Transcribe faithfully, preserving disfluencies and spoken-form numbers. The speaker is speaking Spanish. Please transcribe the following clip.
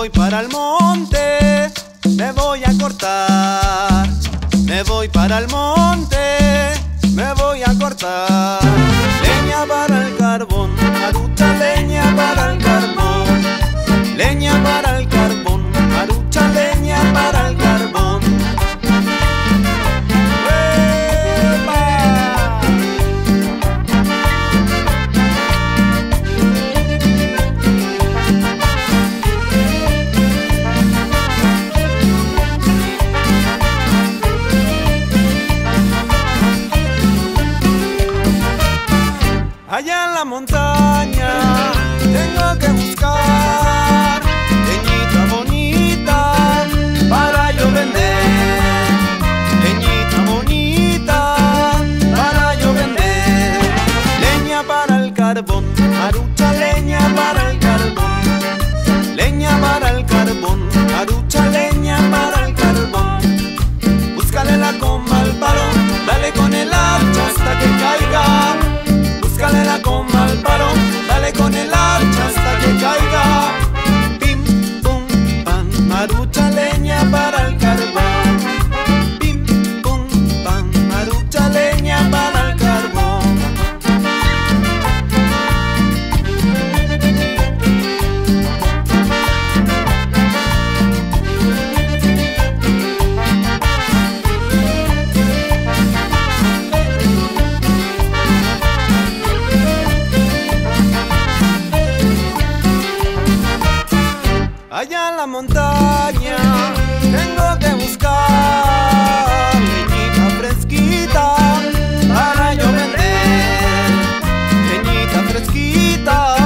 voy para el monte, me voy a cortar. Me voy para el monte, me voy a cortar. Leña para el carbón, marucha, leña para el carbón. Leña para el carbón, marucha, leña para el carbón. Allá en la montaña tengo que buscar leñita bonita para yo vender. Leñita bonita para yo vender. Leña para el carbón, marucha, leña para el carbón. Leña para el carbón, marucha, leña para el carbón. Búscale la comba al palo, dale con el hacha hasta que caiga. Búscale la comba al palo, dale con el hacha hasta que caiga. Pim, pum, pan, marucha, leña para el carbón. Pim, pum, pan, marucha, leña para el carbón. Allá en la montaña tengo que buscar leñita fresquita para yo vender. Leñita fresquita